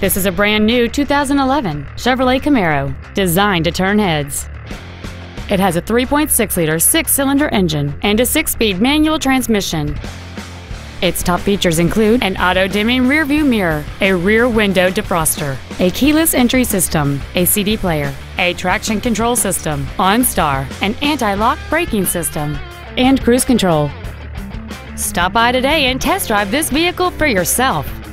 This is a brand new 2011 Chevrolet Camaro, designed to turn heads. It has a 3.6-liter six-cylinder engine and a 6-speed manual transmission. Its top features include an auto-dimming rear-view mirror, a rear window defroster, a keyless entry system, a CD player, a traction control system, OnStar, an anti-lock braking system, and cruise control. Stop by today and test drive this vehicle for yourself.